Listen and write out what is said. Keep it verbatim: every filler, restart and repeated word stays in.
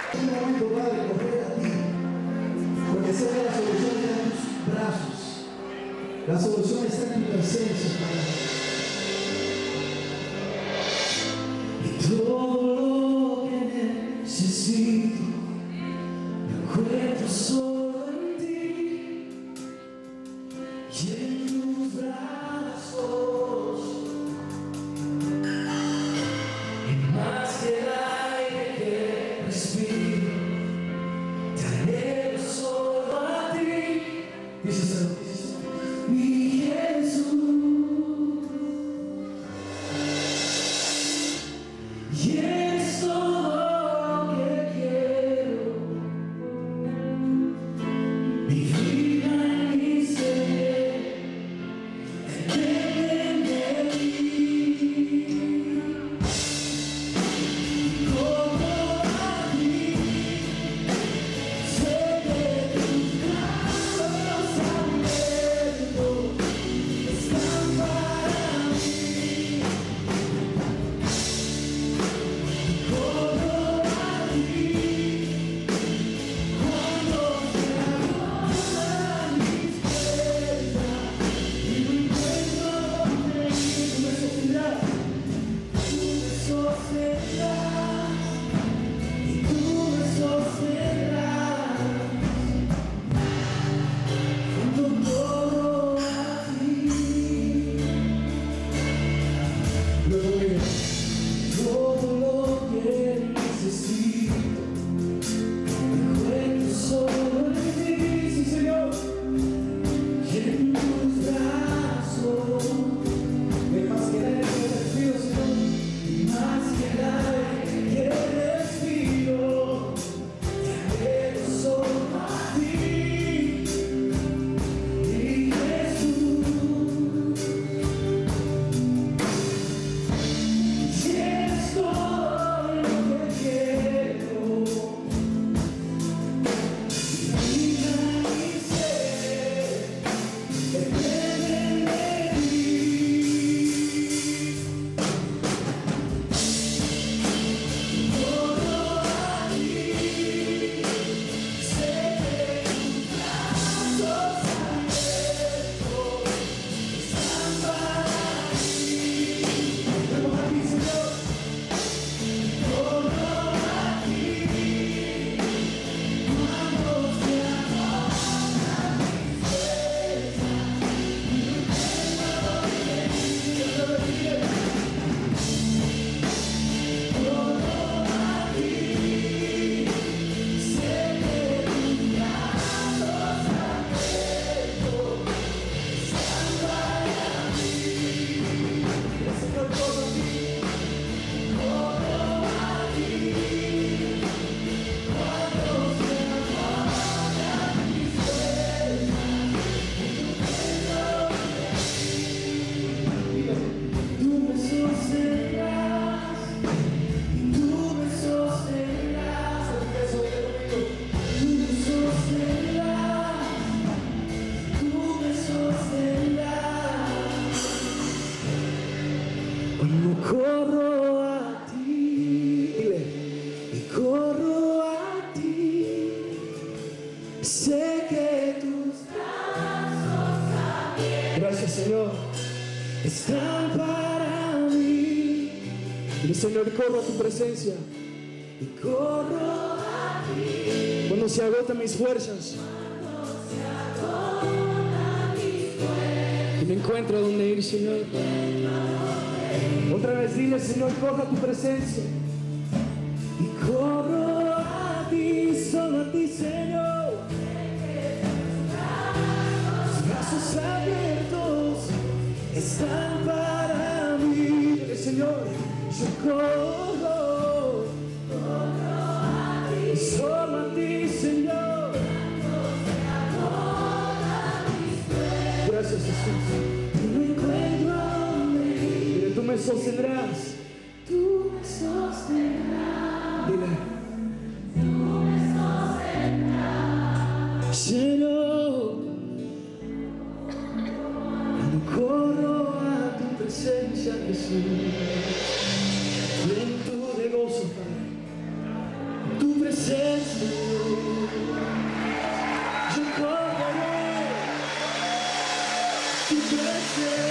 Es un momento, Padre, correr a ti, porque sé que la solución está en tus brazos, la solución está en tu presencia, Padre. Y todo lo que necesito lo encuentro solo en ti, y en tus brazos. Y más que el aire que respiro, te anhelo solo a ti. Díselo, díselo. Mi Jesús, y eres todo lo que quiero, mi vida y mi ser dependen de ti. Como a ti, sé que tus brazos abiertos están para mí. Como a ti, cuando se agotan mis fuerzas y no encuentro dónde ir, tú me sostendrás, tú me sostendrás, y tú me sostendrás, cuando corro a ti. Luego viene todo lo que necesito, encuentro solo en ti, sí, Señor, y en tus brazos. Es más que el aire que respiro, Señor, y más que el aire que respiro, te anhelo solo a ti, mi Jesús. Y eres todo lo que quiero, mi vida y mi ser dependen de ti. Todo a ti, sé que tus brazos abiertos están para mí. Todo a ti, Señor. Todo a ti, cuando se agotan mis fuerzas y no encuentro dónde ir. Todo a ti, sé que tus brazos abiertos están para mí. Señor, todo a ti, todo a ti, cuando se agotan mis fuerzas y no encuentro dónde ir. Tú me sostendrás, y tú me sostendrás, tú me sostendrás, tú me sostendrás. Cuando corro a ti, dile, y corro a ti, sé que tus brazos abiertos, gracias, Señor, están para mí. Dile, Señor, corro a tu presencia, y corro a ti, cuando se agotan mis fuerzas, y no encuentro dónde ir, Señor. Otra vez dile, Señor, corro a tu presencia, y corro a ti, solo a ti, Señor. Tus brazos abiertos están para mí. Dile, Señor, yo corro, solo a ti, Señor. Gracias, Jesús. No encuentro dónde ir. Dile, tú me sostendrás. Tú me sostendrás. Dile, tú me sostendrás. Señor, cuando corro a tu presencia, Jesús, plenitud de gozo, Padre. Tu presencia tu presencia.